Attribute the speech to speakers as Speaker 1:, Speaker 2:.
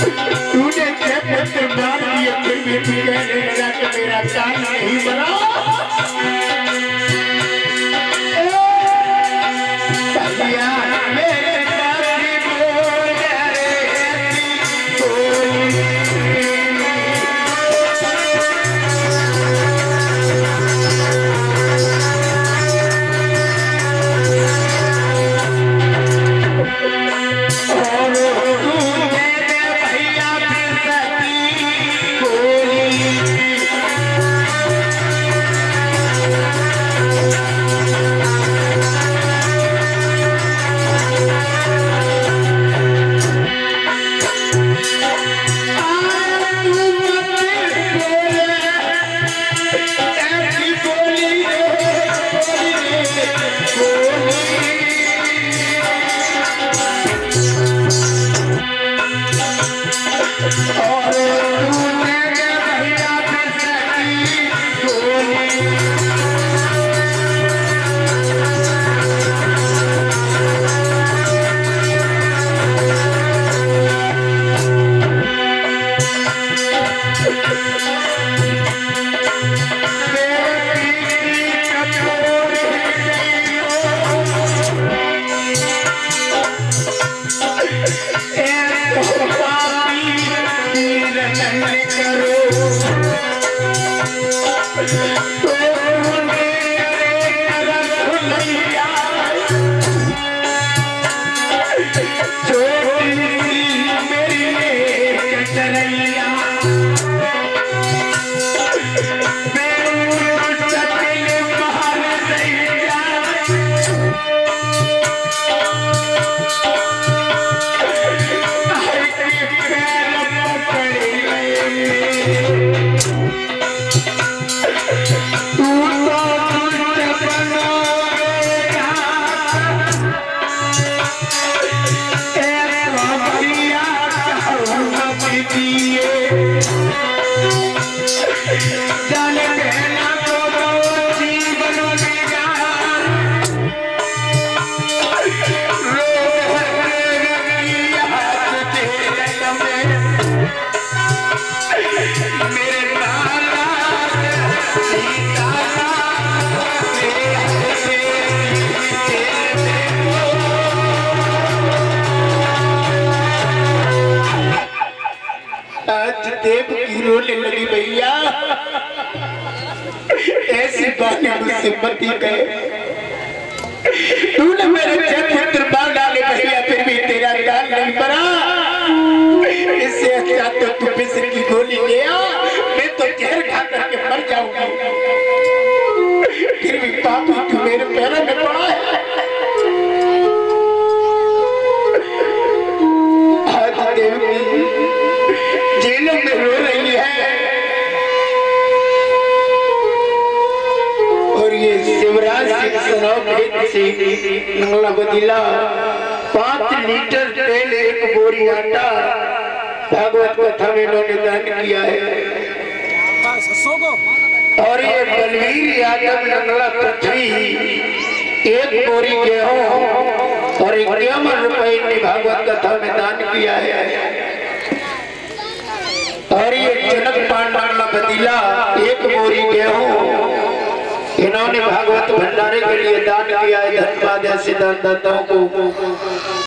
Speaker 1: तूने छह पुत्र मार दिए फिर भी तू कहने लगा कि मेरा कान नहीं बना। भैया मेरे साथी बोल रहे रोने लगी। भैया ऐसी बातें मुझसे मत ही कहे। तूने मेरे छह पुत्र मार डाले भैया फिर भी तेरा कान नहीं बना। इससे अच्छा तो तू बिस्तर की गोली ले आ, मैं तो जहर खा करके मर जाऊंगा। फिर भी पापी तू मेरे पैरों में पड़ा है। आज देवी जेलों में रो रही है और ये शिवराज सिंह सराव से मंगला बदीला 5 लीटर तेल 1 बोरी आटा भागवत कथा में इन्होंने दान किया है। और ये बलवीर यादव नंगला पृथ्वी 1 बोरी गेहूं और 51 रुपए ने भागवत कथा में दान किया है। और ये जनक पांडा बदीला 1 बोरी गेहूं इन्होंने भागवत भंडारे के लिए दान किया है। धन्यवाद ऐसे दानदाताओं को।